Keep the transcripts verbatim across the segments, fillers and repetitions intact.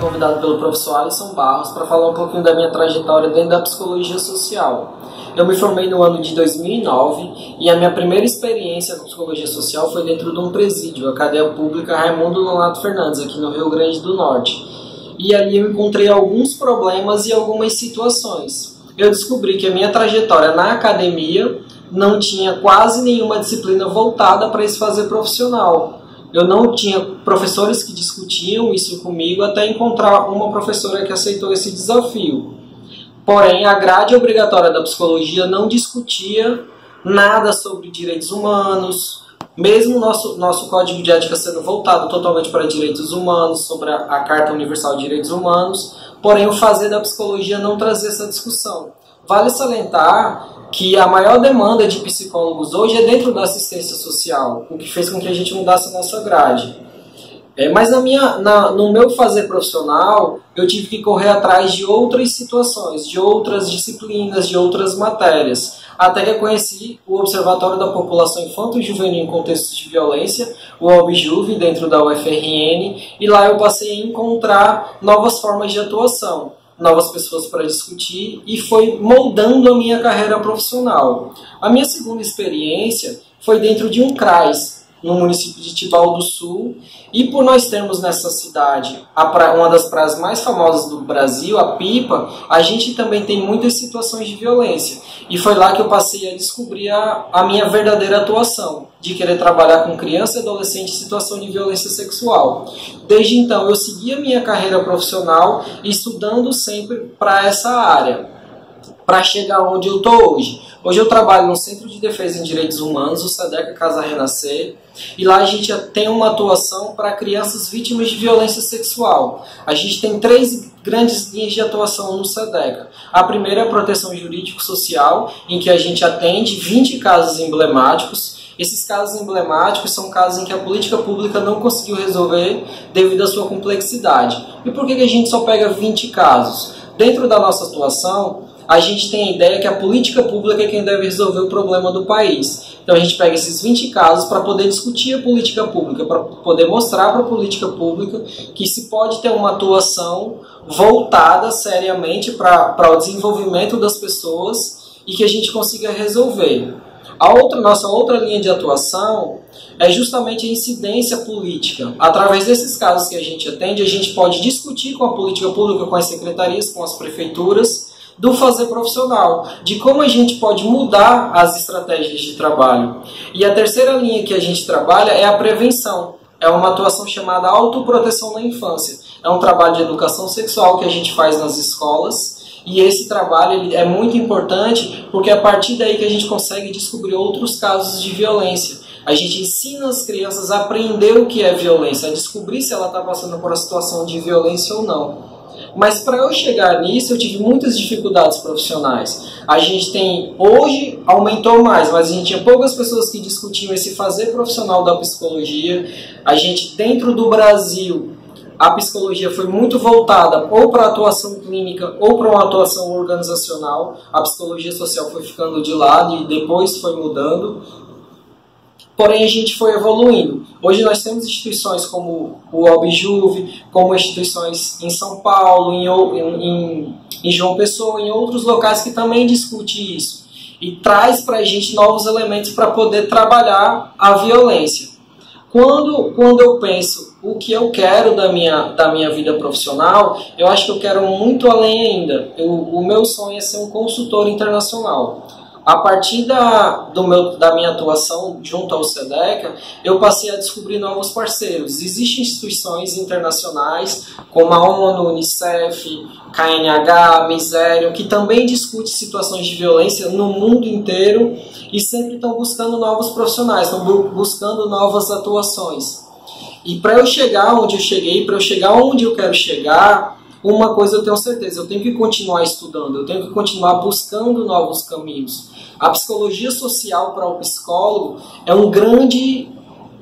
convidado pelo professor Alisson Barros para falar um pouquinho da minha trajetória dentro da psicologia social. Eu me formei no ano de dois mil e nove e a minha primeira experiência com psicologia social foi dentro de um presídio, a cadeia pública Raimundo Nonato Fernandes, aqui no Rio Grande do Norte. E ali eu encontrei alguns problemas e algumas situações. Eu descobri que a minha trajetória na academia não tinha quase nenhuma disciplina voltada para esse fazer profissional. Eu não tinha professores que discutiam isso comigo até encontrar uma professora que aceitou esse desafio. Porém, a grade obrigatória da psicologia não discutia nada sobre direitos humanos, mesmo nosso, nosso código de ética sendo voltado totalmente para direitos humanos, sobre a, a Carta Universal de Direitos Humanos, porém o fazer da psicologia não trazia essa discussão. Vale salientar que a maior demanda de psicólogos hoje é dentro da assistência social, o que fez com que a gente mudasse a nossa grade. É, mas na minha, na, no meu fazer profissional, eu tive que correr atrás de outras situações, de outras disciplinas, de outras matérias, até que eu conheci o Observatório da População Infanto-Juvenil em Contextos de Violência, o OBJUV, dentro da U F R N, e lá eu passei a encontrar novas formas de atuação, novas pessoas para discutir, e foi moldando a minha carreira profissional. A minha segunda experiência foi dentro de um CRAS, no município de Tibau do Sul, e por nós termos nessa cidade a pra... uma das praias mais famosas do Brasil, a Pipa, a gente também tem muitas situações de violência. E foi lá que eu passei a descobrir a, a minha verdadeira atuação, de querer trabalhar com criança e adolescente em situação de violência sexual. Desde então eu segui a minha carreira profissional estudando sempre para essa área, para chegar onde eu estou hoje. Hoje eu trabalho no Centro de Defesa em Direitos Humanos, o SEDECA Casa Renascer, e lá a gente tem uma atuação para crianças vítimas de violência sexual. A gente tem três grandes linhas de atuação no SEDECA. A primeira é a proteção jurídico-social, em que a gente atende vinte casos emblemáticos. Esses casos emblemáticos são casos em que a política pública não conseguiu resolver devido à sua complexidade. E por que a gente só pega vinte casos? Dentro da nossa atuação, a gente tem a ideia que a política pública é quem deve resolver o problema do país. Então a gente pega esses vinte casos para poder discutir a política pública, para poder mostrar para a política pública que se pode ter uma atuação voltada seriamente para o desenvolvimento das pessoas e que a gente consiga resolver. A outra, nossa outra linha de atuação é justamente a incidência política. Através desses casos que a gente atende, a gente pode discutir com a política pública, com as secretarias, com as prefeituras, do fazer profissional, de como a gente pode mudar as estratégias de trabalho. E a terceira linha que a gente trabalha é a prevenção. É uma atuação chamada autoproteção na infância. É um trabalho de educação sexual que a gente faz nas escolas, e esse trabalho ele é muito importante porque é a partir daí que a gente consegue descobrir outros casos de violência. A gente ensina as crianças a aprender o que é violência, a descobrir se ela está passando por uma situação de violência ou não. Mas para eu chegar nisso, eu tive muitas dificuldades profissionais. A gente tem, hoje aumentou mais, mas a gente tinha poucas pessoas que discutiam esse fazer profissional da psicologia. A gente, dentro do Brasil, a psicologia foi muito voltada ou para a atuação clínica ou para uma atuação organizacional. A psicologia social foi ficando de lado e depois foi mudando. Porém, a gente foi evoluindo. Hoje nós temos instituições como o OBJUV, como instituições em São Paulo, em, em, em João Pessoa, em outros locais que também discutem isso. E traz para a gente novos elementos para poder trabalhar a violência. Quando, quando eu penso o que eu quero da minha, da minha vida profissional, eu acho que eu quero muito além ainda. Eu, o meu sonho é ser um consultor internacional. A partir da, do meu, da minha atuação junto ao SEDECA, eu passei a descobrir novos parceiros. Existem instituições internacionais como a ONU, Unicef, K N H, Miserium, que também discutem situações de violência no mundo inteiro e sempre estão buscando novos profissionais, estão bu buscando novas atuações. E para eu chegar onde eu cheguei, para eu chegar onde eu quero chegar, uma coisa eu tenho certeza, eu tenho que continuar estudando, eu tenho que continuar buscando novos caminhos. A psicologia social para o psicólogo é um grande,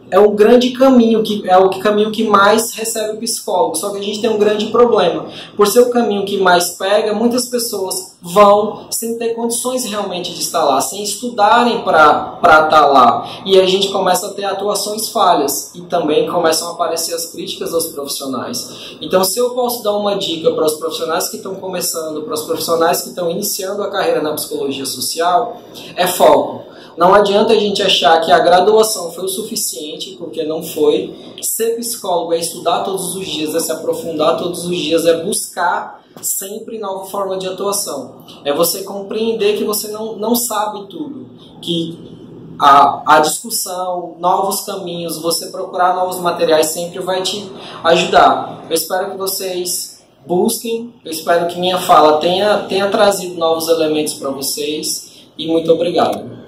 é um grande caminho, que é o caminho que mais recebe o psicólogo. Só que a gente tem um grande problema. Por ser o caminho que mais pega, muitas pessoas vão sem ter condições realmente de estar lá, sem estudarem para estar lá. E a gente começa a ter atuações falhas e também começam a aparecer as críticas aos profissionais. Então, se eu posso dar uma dica para os profissionais que estão começando, para os profissionais que estão iniciando a carreira na psicologia social, é foco. Não adianta a gente achar que a graduação foi o suficiente, porque não foi. Ser psicólogo é estudar todos os dias, é se aprofundar todos os dias, é buscar sempre nova forma de atuação. É você compreender que você não, não sabe tudo, que a, a discussão, novos caminhos, você procurar novos materiais sempre vai te ajudar. Eu espero que vocês busquem, eu espero que minha fala tenha, tenha trazido novos elementos para vocês e muito obrigado.